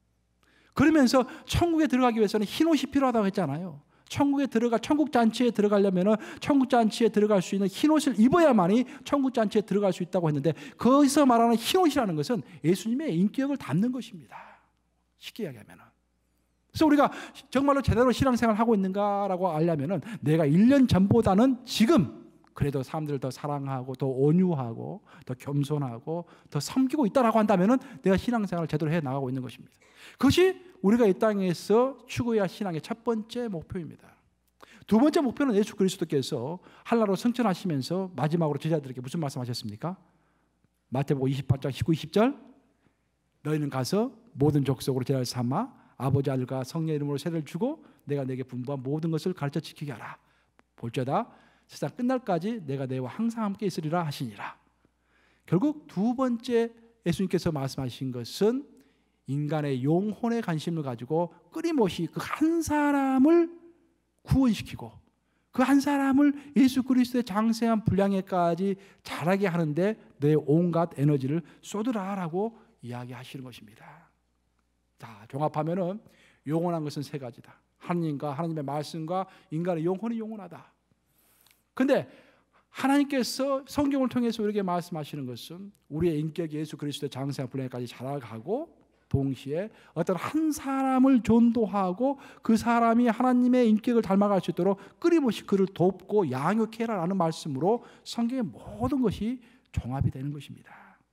Speaker 1: 그러면서 천국에 들어가기 위해서는 흰옷이 필요하다고 했잖아요. 천국 잔치에 들어가려면 천국 잔치에 들어갈 수 있는 흰옷을 입어야만이 천국 잔치에 들어갈 수 있다고 했는데, 거기서 말하는 흰옷이라는 것은 예수님의 인격을 담는 것입니다. 쉽게 이야기하면. 그래서 우리가 정말로 제대로 신앙생활을 하고 있는가라고 알려면 내가 1년 전보다는 지금 그래도 사람들을 더 사랑하고 더 온유하고 더 겸손하고 더 섬기고 있다라고 한다면 내가 신앙생활을 제대로 해 나가고 있는 것입니다. 그것이 우리가 이 땅에서 추구해야 할 신앙의 첫 번째 목표입니다. 두 번째 목표는 예수 그리스도께서 한나라로 승천하시면서 마지막으로 제자들에게 무슨 말씀하셨습니까? 마태복음 28장 19, 20절, 너희는 가서 모든 족속으로 제자를 삼아 아버지 아들과 성령의 이름으로 세례를 주고 내가 내게 분부한 모든 것을 가르쳐 지키게 하라. 볼지어다 세상 끝날까지 내가 너희와 항상 함께 있으리라 하시니라. 결국 두 번째 예수님께서 말씀하신 것은 인간의 영혼의 관심을 가지고 끊임없이 그 한 사람을 구원시키고 그 한 사람을 예수 그리스도의 장세한 분량에까지 자라게 하는데 내 온갖 에너지를 쏟으라라고 이야기하시는 것입니다. 자, 종합하면은 영원한 것은 세 가지다. 하나님과 하나님의 말씀과 인간의 영혼이 영원하다. 그런데 하나님께서 성경을 통해서 우리에게 말씀하시는 것은 우리의 인격이 예수 그리스도의 장세한 분량에까지 자라가고 동시에 어떤 한 사람을 전도하고 그 사람이 하나님의 인격을 닮아갈 수 있도록 끊임없이 그를 돕고 양육해라라는 말씀으로 성경의 모든 것이 종합이 되는 것입니다.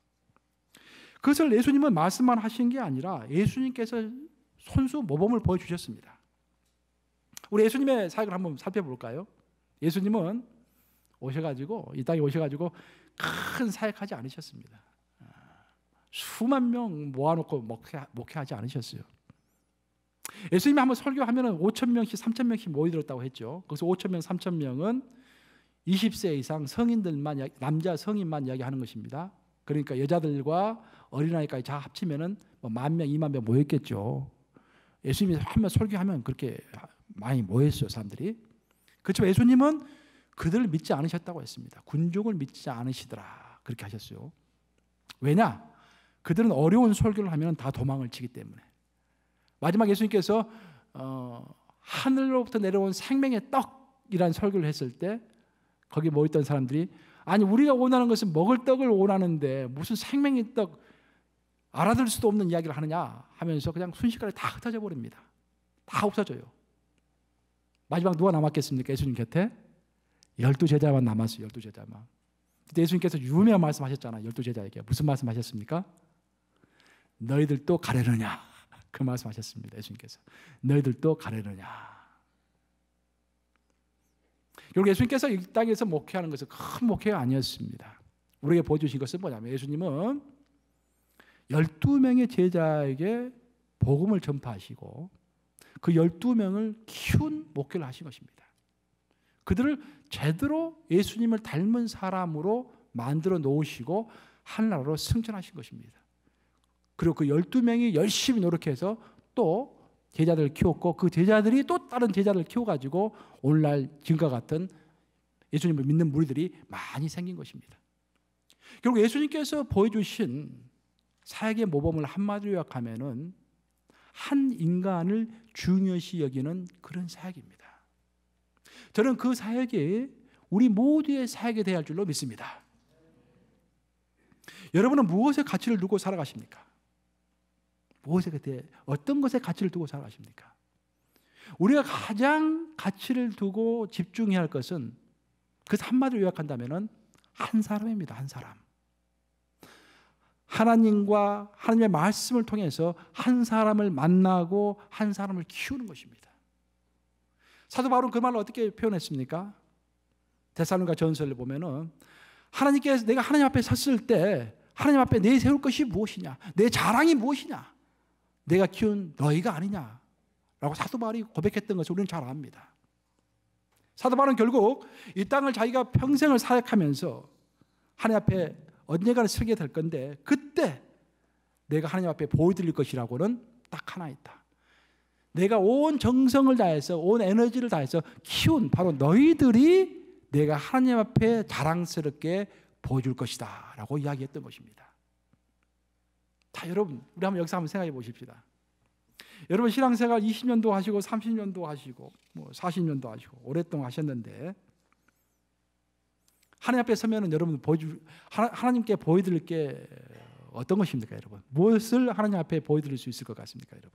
Speaker 1: 그것을 예수님은 말씀만 하신 게 아니라 예수님께서 손수 모범을 보여주셨습니다. 우리 예수님의 사역을 한번 살펴볼까요? 예수님은 오셔가지고 이 땅에 오셔가지고 큰 사역하지 않으셨습니다. 수만 명 모아놓고 목회하지 않으셨어요. 예수님이 한번 설교하면 5,000명씩 3,000명씩 모이들었다고 했죠. 거기서 5,000명 3,000명은 20세 이상 성인들만, 남자 성인만 이야기하는 것입니다. 그러니까 여자들과 어린아이까지 다 합치면 뭐 10,000명 20,000명 모였겠죠. 예수님이 한번 설교하면 그렇게 많이 모였어요, 사람들이. 그렇지만 예수님은 그들을 믿지 않으셨다고 했습니다. 군족을 믿지 않으시더라, 그렇게 하셨어요. 왜냐? 그들은 어려운 설교를 하면 다 도망을 치기 때문에. 마지막 예수님께서 하늘로부터 내려온 생명의 떡이라는 설교를 했을 때 거기 모였던 사람들이, 아니 우리가 원하는 것은 먹을 떡을 원하는데 무슨 생명의 떡, 알아들을 수도 없는 이야기를 하느냐 하면서 그냥 순식간에 다 흩어져 버립니다. 다 없어져요. 마지막 누가 남았겠습니까? 예수님 곁에 12제자만 남았어요. 12제자만. 그때 예수님께서 유명한 말씀하셨잖아요. 12제자에게 무슨 말씀하셨습니까? 너희들도 가려느냐, 그 말씀하셨습니다. 예수님께서 너희들도 가려느냐. 결국 예수님께서 이 땅에서 목회하는 것은 큰 목회가 아니었습니다. 우리에게 보여주신 것은 뭐냐면 예수님은 12명의 제자에게 복음을 전파하시고 그 12명을 키운 목회를 하신 것입니다. 그들을 제대로 예수님을 닮은 사람으로 만들어 놓으시고 하늘나라로 승천하신 것입니다. 그리고 그 12명이 열심히 노력해서 또 제자들을 키웠고 그 제자들이 또 다른 제자를 키워가지고 오늘날 지금과 같은 예수님을 믿는 무리들이 많이 생긴 것입니다. 결국 예수님께서 보여주신 사역의 모범을 한마디로 요약하면은 한 인간을 중요시 여기는 그런 사역입니다. 저는 그 사역이 우리 모두의 사역이 되어야 할 줄로 믿습니다. 여러분은 무엇에 가치를 두고 살아가십니까? 어떤 것에 가치를 두고 살아가십니까? 우리가 가장 가치를 두고 집중해야 할 것은 그래서 한마디로 요약한다면 한 사람입니다. 한 사람. 하나님과 하나님의 말씀을 통해서 한 사람을 만나고 한 사람을 키우는 것입니다. 사도 바울은 그 말을 어떻게 표현했습니까? 데살로니가 전서를 보면은 하나님께서 내가 하나님 앞에 섰을 때 하나님 앞에 내세울 것이 무엇이냐? 내 자랑이 무엇이냐? 내가 키운 너희가 아니냐라고 사도 바울이 고백했던 것을 우리는 잘 압니다. 사도 바울은 결국 이 땅을 자기가 평생을 사역하면서 하나님 앞에 언젠가는 서게 될 건데 그때 내가 하나님 앞에 보여드릴 것이라고는 딱 하나 있다. 내가 온 정성을 다해서 온 에너지를 다해서 키운 바로 너희들이 내가 하나님 앞에 자랑스럽게 보여줄 것이다 라고 이야기했던 것입니다. 자, 여러분 우리 한번 여기서 한번 생각해 보십시다. 여러분 신앙생활 20년도 하시고 30년도 하시고 40년도 하시고 오랫동안 하셨는데 하나님 앞에 서면은 여러분 하나님께 보여드릴 게 어떤 것입니까, 여러분? 무엇을 하나님 앞에 보여드릴 수 있을 것 같습니까, 여러분?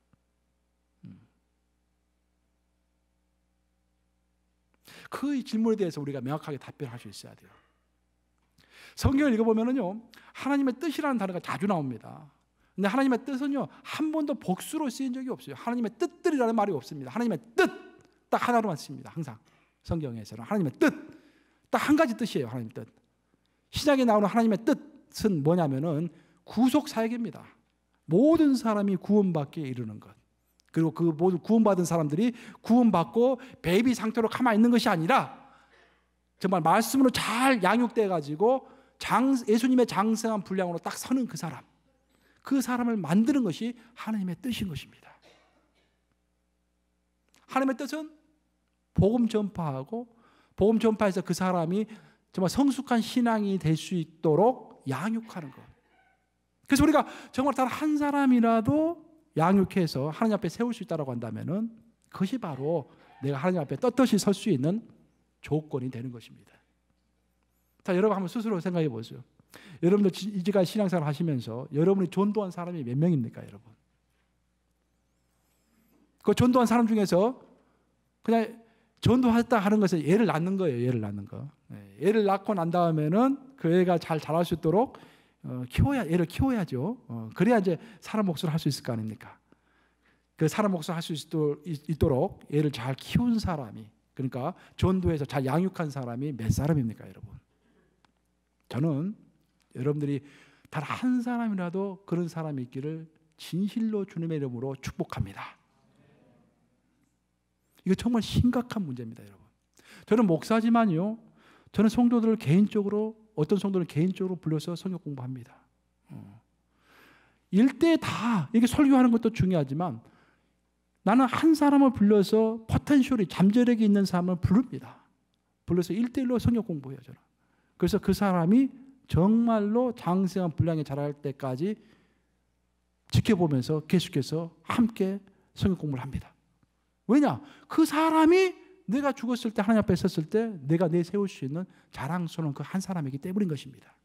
Speaker 1: 그 질문에 대해서 우리가 명확하게 답변할 수 있어야 돼요. 성경을 읽어보면은요, 하나님의 뜻이라는 단어가 자주 나옵니다. 근데 하나님의 뜻은요, 한 번도 복수로 쓰인 적이 없어요. 하나님의 뜻들이라는 말이 없습니다. 하나님의 뜻, 딱 하나로만 씁니다. 항상 성경에서는 하나님의 뜻, 딱 한 가지 뜻이에요. 하나님의 뜻. 신약에 나오는 하나님의 뜻은 뭐냐면은 구속 사역입니다. 모든 사람이 구원받기에 이르는 것. 그리고 그 모든 구원받은 사람들이 구원받고 베이비 상태로 가만히 있는 것이 아니라 정말 말씀으로 잘 양육돼 가지고 예수님의 장성한 분량으로 딱 서는 그 사람을 만드는 것이 하나님의 뜻인 것입니다. 하나님의 뜻은 복음 전파하고 복음 전파해서 그 사람이 정말 성숙한 신앙이 될 수 있도록 양육하는 것. 그래서 우리가 정말 단 한 사람이라도 양육해서 하나님 앞에 세울 수 있다고 한다면은 그것이 바로 내가 하나님 앞에 떳떳이 설 수 있는 조건이 되는 것입니다. 자, 여러분 한번 스스로 생각해 보세요. 여러분들 이제까지 신앙생활 하시면서 여러분이 전도한 사람이 몇 명입니까, 여러분? 그 전도한 사람 중에서 그냥 전도했다 하는 것은 애를 낳는 거예요. 애를 낳는 거. 애를 낳고 난 다음에는 그 애가 잘 자랄 수 있도록 애를 키워야죠. 그래야 이제 사람 몫을 할 수 있을 거 아닙니까? 그 사람 몫을 할 수 있도록 애를 잘 키운 사람이, 그러니까 전도해서 잘 양육한 사람이 몇 사람입니까, 여러분? 저는 여러분들이 단 한 사람이라도 그런 사람이 있기를 진실로 주님의 이름으로 축복합니다. 이거 정말 심각한 문제입니다, 여러분. 저는 목사지만요, 저는 성도들을 개인적으로, 어떤 성도를 개인적으로 불러서 성경 공부합니다. 일대 다 이게 설교하는 것도 중요하지만 나는 한 사람을 불러서 포텐셜이 잠재력이 있는 사람을 부릅니다. 불러서 1대1로 성경 공부해요, 저는. 그래서 그 사람이 정말로 장성한 분량에 자랄 때까지 지켜보면서 계속해서 함께 성경 공부를 합니다. 왜냐? 그 사람이 내가 죽었을 때 하나님 앞에 섰을 때 내가 내세울 수 있는 자랑스러운 그 한 사람이기 때문인 것입니다.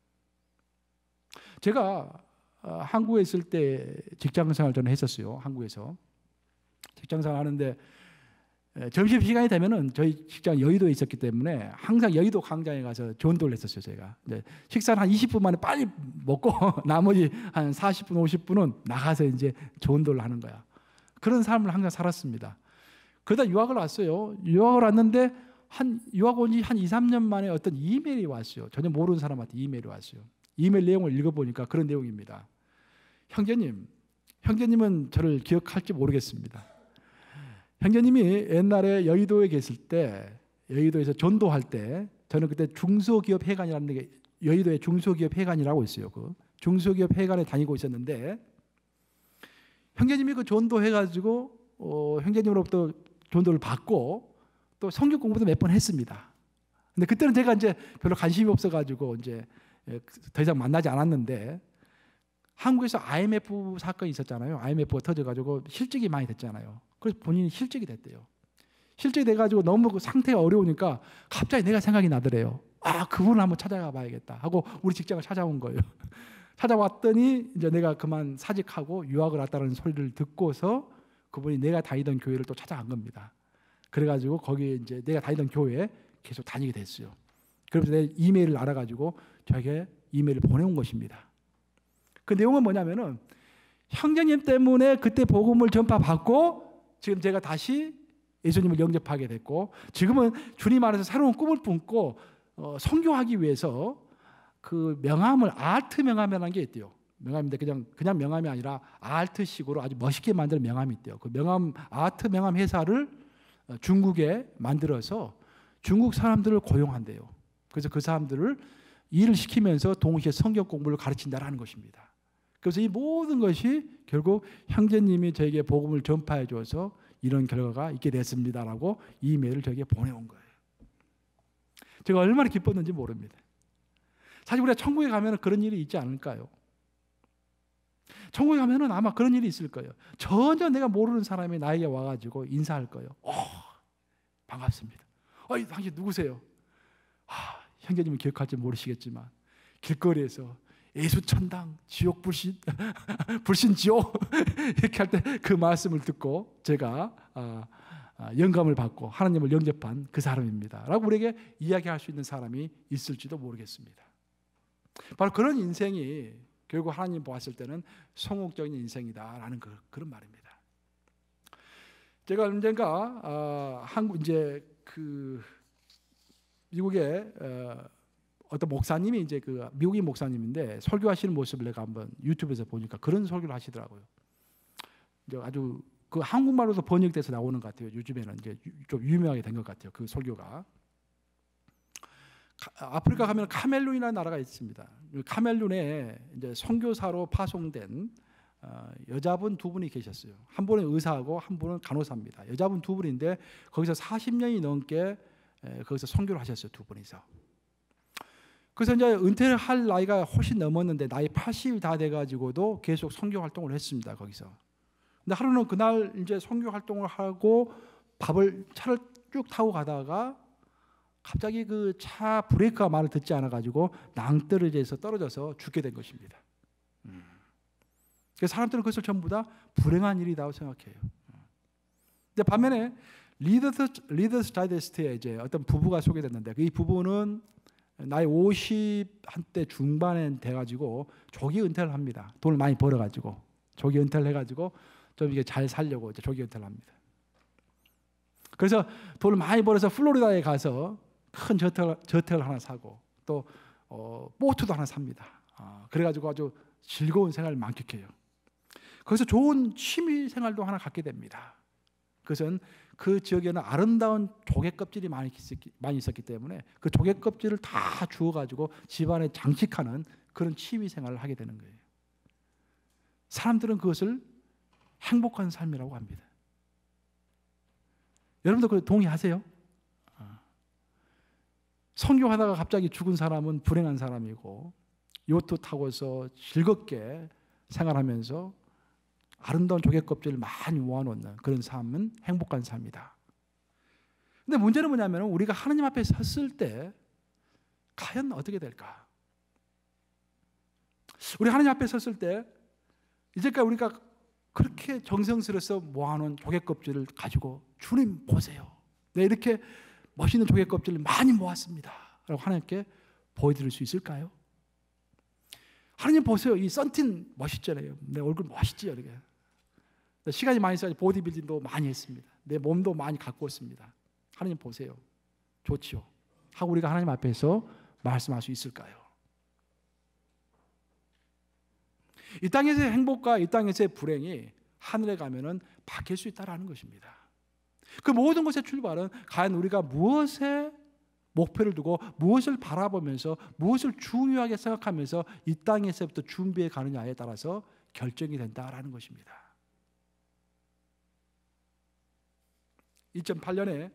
Speaker 1: 제가 한국에 있을 때 직장생활 저는 했었어요. 한국에서 직장생활 하는데 점심시간이 되면은 저희 직장 여의도에 있었기 때문에 항상 여의도 광장에 가서 전도를 했었어요. 제가 식사를 한 20분 만에 빨리 먹고 나머지 한 40분 50분은 나가서 이제 전도를 하는 거야. 그런 삶을 항상 살았습니다. 그러다 유학을 왔어요. 유학을 왔는데 유학 온 지 한 2, 3년 만에 어떤 이메일이 왔어요. 전혀 모르는 사람한테 이메일이 왔어요. 이메일 내용을 읽어보니까 그런 내용입니다. 형제님은 저를 기억할지 모르겠습니다. 형제님이 옛날에 여의도에 계실 때, 여의도에서 전도할 때, 저는 그때 중소기업회관이라는 게 여의도에 중소기업회관이라고 있어요. 그 중소기업회관에 다니고 있었는데 형제님이 그 전도해가지고 형제님으로부터 전도를 받고 또 성경 공부도 몇 번 했습니다. 근데 그때는 제가 이제 별로 관심이 없어가지고 이제 더 이상 만나지 않았는데 한국에서 IMF 사건이 있었잖아요. IMF가 터져가지고 실직이 많이 됐잖아요. 그래서 본인이 실직이 됐대요. 실직이 돼가지고 너무 그 상태가 어려우니까 갑자기 내가 생각이 나더래요. 그분을 한번 찾아가 봐야겠다 하고 우리 직장을 찾아온 거예요. 찾아왔더니 이제 내가 그만 사직하고 유학을 왔다는 소리를 듣고서 그분이 내가 다니던 교회를 또 찾아간 겁니다. 그래가지고 거기에 이제 내가 다니던 교회에 계속 다니게 됐어요. 그래서 내 이메일을 알아가지고 저에게 이메일을 보내온 것입니다. 그 내용은 뭐냐면은 형제님 때문에 그때 복음을 전파받고 지금 제가 다시 예수님을 영접하게 됐고 지금은 주님 안에서 새로운 꿈을 품고 선교하기 위해서 그 명함을 아트 명함이라는 게 있대요. 명함인데 그냥 명함이 아니라 아트식으로 아주 멋있게 만든 명함이 있대요. 그 명함 아트 명함 회사를 중국에 만들어서 중국 사람들을 고용한대요. 그래서 그 사람들을 일을 시키면서 동시에 성경 공부를 가르친다라는 것입니다. 그래서 이 모든 것이 결국 형제님이 저에게 복음을 전파해 줘서 이런 결과가 있게 됐습니다라고 이메일을 저에게 보내온 거예요. 제가 얼마나 기뻤는지 모릅니다. 사실 우리가 천국에 가면 그런 일이 있지 않을까요? 천국에 가면 아마 그런 일이 있을 거예요. 전혀 내가 모르는 사람이 나에게 와가지고 인사할 거예요. 반갑습니다. 당신 누구세요? 형제님은 기억할지 모르시겠지만 길거리에서 예수천당, 지옥 불신, 불신 지옥 이렇게 할 때 그 말씀을 듣고 제가 영감을 받고 하나님을 영접한 그 사람입니다 라고 우리에게 이야기할 수 있는 사람이 있을지도 모르겠습니다. 바로 그런 인생이 결국 하나님 보았을 때는 성공적인 인생이다라는 그런 말입니다. 제가 언젠가 이제 미국에 어떤 목사님이 이제 미국인 목사님인데 설교하시는 모습을 내가 한번 유튜브에서 보니까 그런 설교를 하시더라고요. 이제 아주 한국말로도 번역돼서 나오는 것 같아요. 요즘에는 이제 좀 유명하게 된 것 같아요. 그 설교가. 아프리카 가면 카멜룬이라는 나라가 있습니다. 카멜룬에 이제 선교사로 파송된 여자분 두 분이 계셨어요. 한 분은 의사하고 한 분은 간호사입니다. 여자분 두 분인데 거기서 40년이 넘게 거기서 선교를 하셨어요. 두 분이서. 그래서 이제 은퇴를 할 나이가 훨씬 넘었는데 나이 80이 다 돼가지고도 계속 선교 활동을 했습니다. 거기서. 근데 하루는 그날 이제 선교 활동을 하고 차를 쭉 타고 가다가 갑자기 그 차 브레이크가 말을 듣지 않아가지고 낭떠러지에서 떨어져서 죽게 된 것입니다. 그래서 사람들은 그것을 전부 다 불행한 일이라고 생각해요. 근데 반면에 리더스 다이제스트에 이제 어떤 부부가 소개됐는데 이 부부는 나이 50한대 중반에 돼가지고 조기 은퇴를 합니다. 돈을 많이 벌어가지고 조기 은퇴를 해가지고 좀 이게 잘 살려고 이제 조기 은퇴를 합니다. 그래서 돈을 많이 벌어서 플로리다에 가서 큰 저택을 하나 사고 또 보트도 하나 삽니다. 그래가지고 아주 즐거운 생활을 만끽해요. 거기서 좋은 취미 생활도 하나 갖게 됩니다. 그것은 그 지역에는 아름다운 조개 껍질이 많이 있었기 때문에 그 조개 껍질을 다 주워가지고 집안에 장식하는 그런 취미 생활을 하게 되는 거예요. 사람들은 그것을 행복한 삶이라고 합니다. 여러분도 그 동의하세요? 선교하다가 갑자기 죽은 사람은 불행한 사람이고 요트 타고서 즐겁게 생활하면서 아름다운 조개 껍질을 많이 모아놓는 그런 삶은 행복한 삶이다. 근데 문제는 뭐냐면 우리가 하나님 앞에 섰을 때 과연 어떻게 될까? 우리 하나님 앞에 섰을 때 이제까지 우리가 그렇게 정성스레서 모아놓은 조개 껍질을 가지고 주님 보세요. 네, 이렇게 멋있는 조개 껍질을 많이 모았습니다. 라고 하나님께 보여드릴 수 있을까요? 하나님 보세요. 이 썬틴 멋있잖아요. 내 얼굴 멋있지요. 이렇게. 시간이 많이 있어서 보디빌딩도 많이 했습니다. 내 몸도 많이 갖고 있습니다. 하나님 보세요. 좋지요. 하고 우리가 하나님 앞에서 말씀할 수 있을까요? 이 땅에서의 행복과 이 땅에서의 불행이 하늘에 가면은 바뀔 수 있다라는 것입니다. 그 모든 것의 출발은 과연 우리가 무엇에 목표를 두고 무엇을 바라보면서 무엇을 중요하게 생각하면서 이 땅에서부터 준비해 가느냐에 따라서 결정이 된다라는 것입니다. 2008년에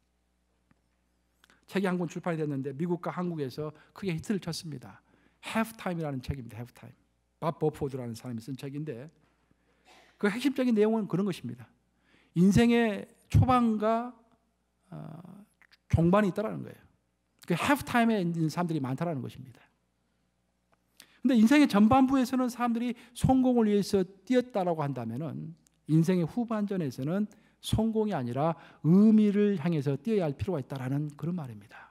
Speaker 1: 책이 한 권 출판이 됐는데 미국과 한국에서 크게 히트를 쳤습니다. Halftime이라는 책입니다. Halftime. 밥 버포드라는 사람이 쓴 책인데 그 핵심적인 내용은 그런 것입니다. 인생의 초반과 종반이 있다는 거예요. 그 halftime에 있는 사람들이 많다는 것입니다. 그런데 인생의 전반부에서는 사람들이 성공을 위해서 뛰었다라고 한다면 인생의 후반전에서는 성공이 아니라 의미를 향해서 뛰어야 할 필요가 있다라는 그런 말입니다.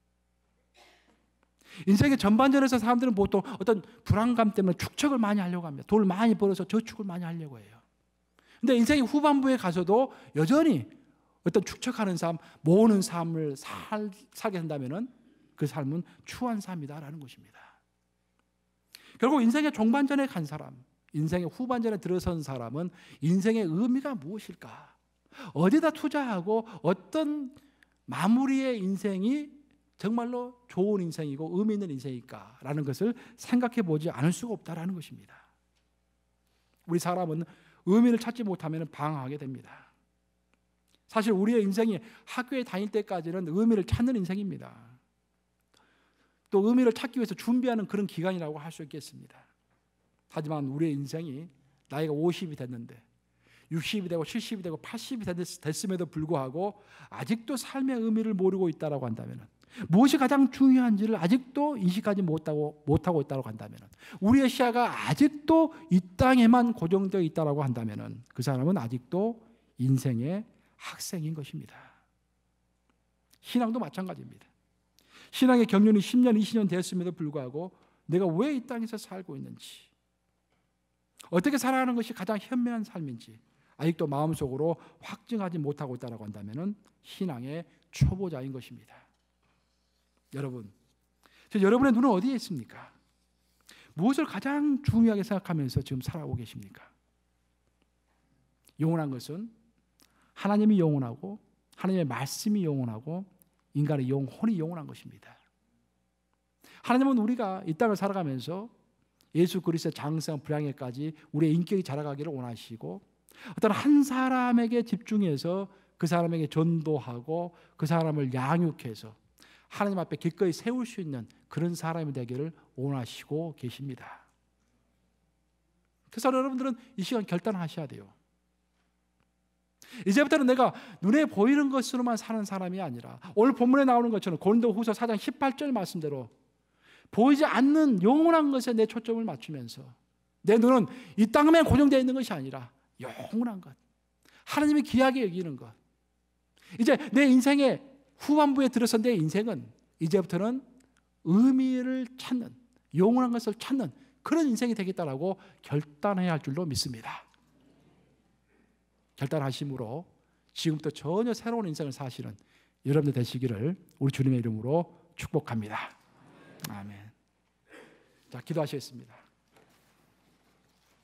Speaker 1: 인생의 전반전에서 사람들은 보통 어떤 불안감 때문에 축적을 많이 하려고 합니다. 돈을 많이 벌어서 저축을 많이 하려고 해요. 그런데 인생의 후반부에 가서도 여전히 어떤 축적하는 삶, 모으는 삶을 살게 된다면 그 삶은 추한 삶이다라는 것입니다. 결국 인생의 종반전에 간 사람, 인생의 후반전에 들어선 사람은 인생의 의미가 무엇일까? 어디다 투자하고 어떤 마무리의 인생이 정말로 좋은 인생이고 의미 있는 인생일까라는 것을 생각해 보지 않을 수가 없다라는 것입니다. 우리 사람은 의미를 찾지 못하면 방황하게 됩니다. 사실 우리의 인생이 학교에 다닐 때까지는 의미를 찾는 인생입니다. 또 의미를 찾기 위해서 준비하는 그런 기간이라고 할 수 있겠습니다. 하지만 우리의 인생이 나이가 50이 됐는데 60이 되고 70이 되고 80이 됐음에도 불구하고 아직도 삶의 의미를 모르고 있다고 한다면, 무엇이 가장 중요한지를 아직도 인식하지 못하고 있다고 한다면, 우리의 시야가 아직도 이 땅에만 고정되어 있다고 한다면 그 사람은 아직도 인생의 학생인 것입니다. 신앙도 마찬가지입니다. 신앙의 경륜이 10년, 20년 되었음에도 불구하고 내가 왜 이 땅에서 살고 있는지, 어떻게 살아가는 것이 가장 현명한 삶인지 아직도 마음속으로 확증하지 못하고 있다고 한다면 신앙의 초보자인 것입니다. 여러분, 여러분의 눈은 어디에 있습니까? 무엇을 가장 중요하게 생각하면서 지금 살아오고 계십니까? 영원한 것은 하나님이 영원하고 하나님의 말씀이 영원하고 인간의 영혼이 영원한 것입니다. 하나님은 우리가 이 땅을 살아가면서 예수 그리스도의 장성 불량에까지 우리의 인격이 자라가기를 원하시고, 어떤 한 사람에게 집중해서 그 사람에게 전도하고 그 사람을 양육해서 하나님 앞에 기꺼이 세울 수 있는 그런 사람이 되기를 원하시고 계십니다. 그래서 여러분들은 이 시간 결단하셔야 돼요. 이제부터는 내가 눈에 보이는 것으로만 사는 사람이 아니라, 오늘 본문에 나오는 것처럼 고린도후서 4장 18절 말씀대로 보이지 않는 영원한 것에 내 초점을 맞추면서 내 눈은 이 땅에만 고정되어 있는 것이 아니라 영원한 것, 하나님이 귀하게 여기는 것, 이제 내 인생의 후반부에 들어선 내 인생은 이제부터는 의미를 찾는, 영원한 것을 찾는 그런 인생이 되겠다라고 결단해야 할 줄로 믿습니다. 결단하심으로 지금부터 전혀 새로운 인생을 사시는 여러분들 되시기를 우리 주님의 이름으로 축복합니다. 아멘. 자, 기도하시겠습니다.